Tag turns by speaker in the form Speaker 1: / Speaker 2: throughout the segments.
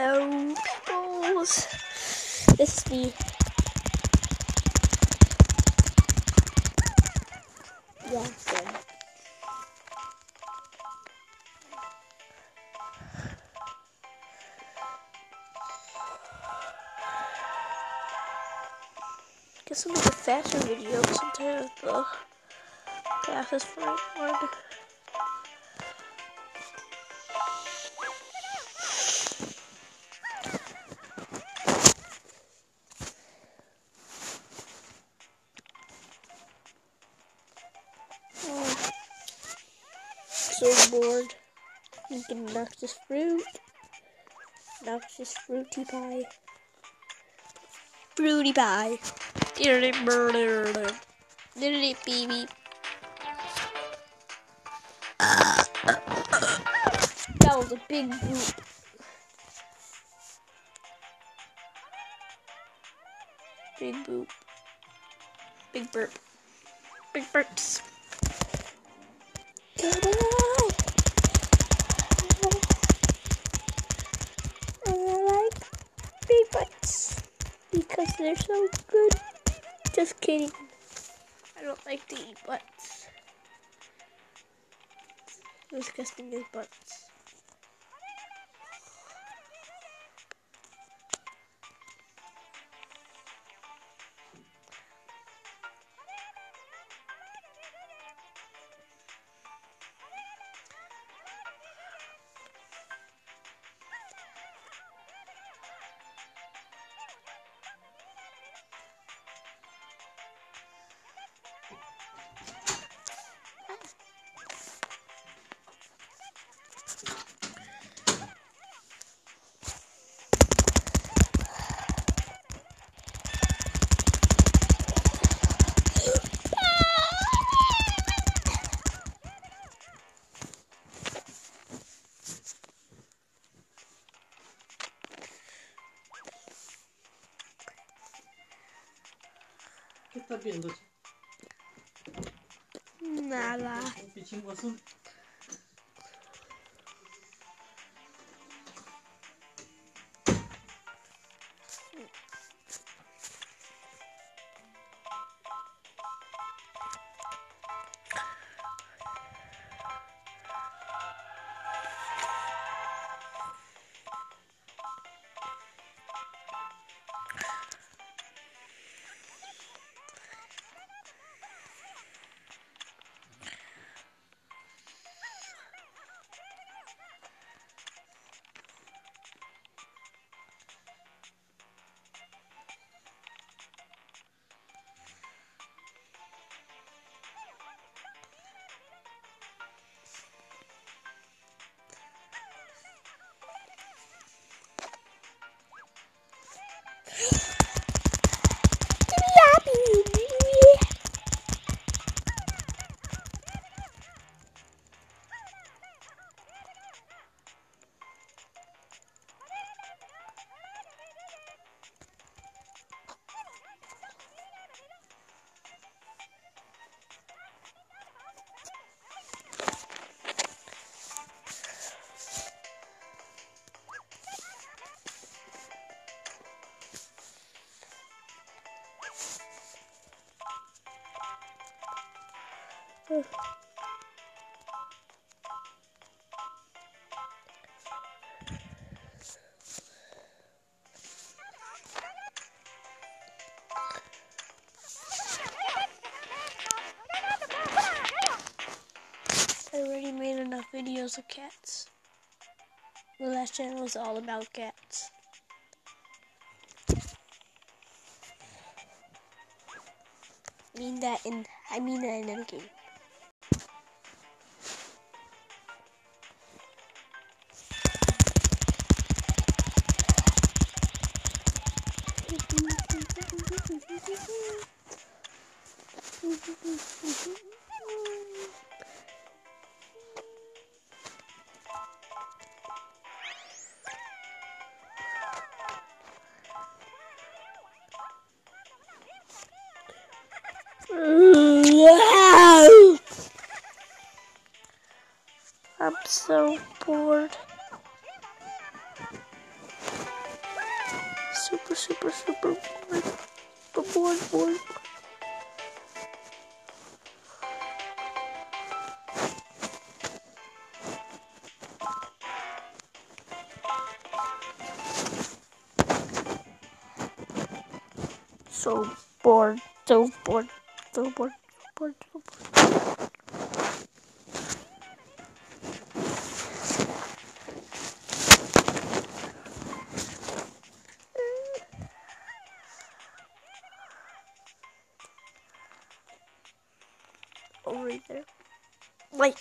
Speaker 1: Hello, peoples. This is me. Yeah, good. Guess I'll make a faster video instead of the fastest one. So bored. Making noxious fruit. Noxious fruity pie. Fruity pie. Baby. That was a big boop. Big boop. Big burp. Big burps. Come on. I like big butts because they're so good. Just kidding. I don't like to eat butts. Disgusting as butts.
Speaker 2: ¿Qué estás viendo?
Speaker 1: Nada.
Speaker 2: Un pichingo azul.
Speaker 1: I already made enough videos of cats. The last channel was all about cats. I mean that in a game. I'm so bored. super bored. So bored, so bored, so bored, bored, so bored. Over there. Wait.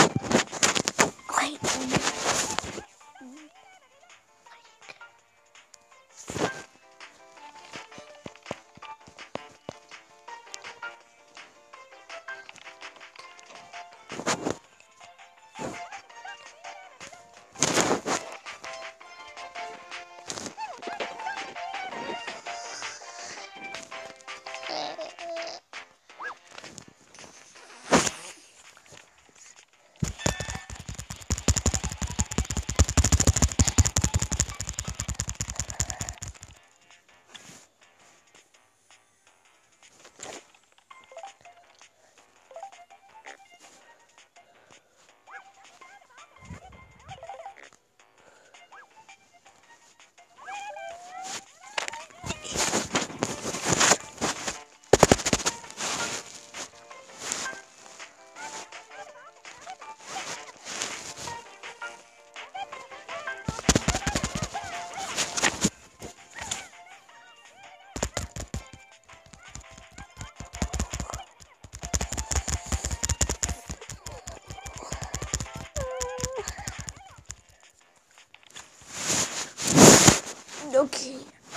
Speaker 1: Okay.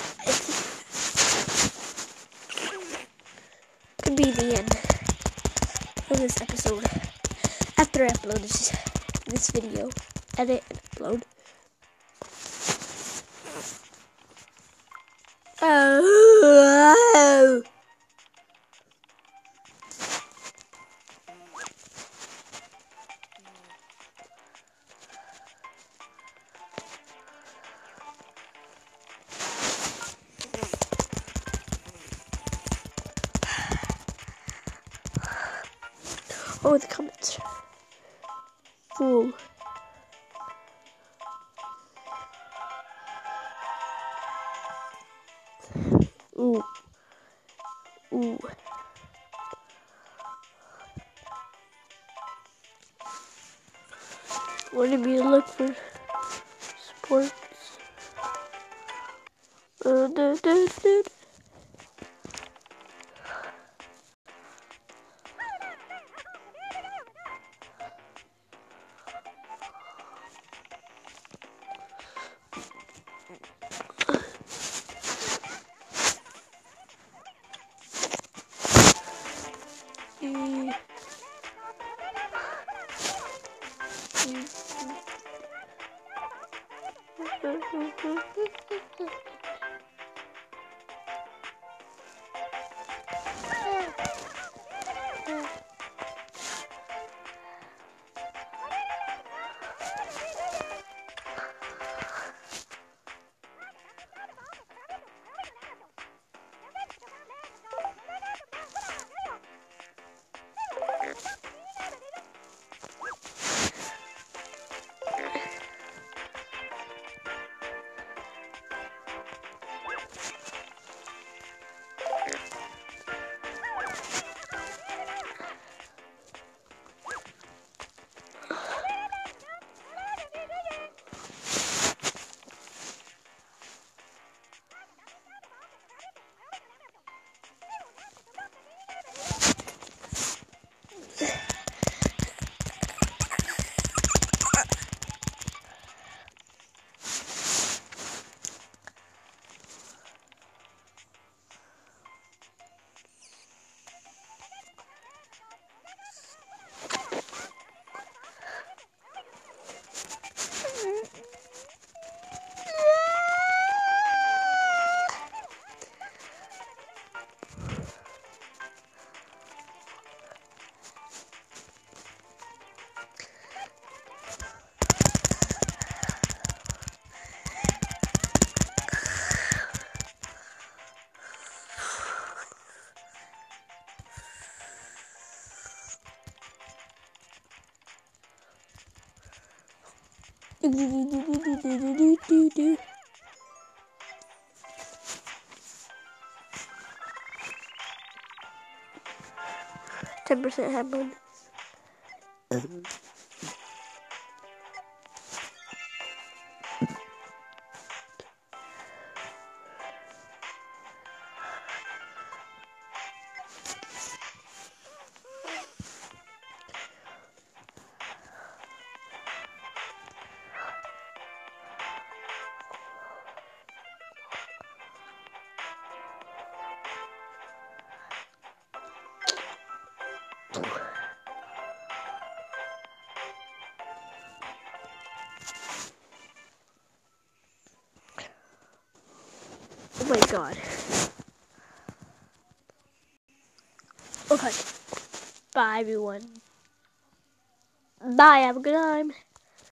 Speaker 1: Could be the end of this episode. After I upload this video, edit and upload. Oh. Oh, the comments. Fool. Ooh. Ooh. What do you look for? Sports. %, happened. Oh my god. Okay. Bye, everyone. Bye. Have a good time.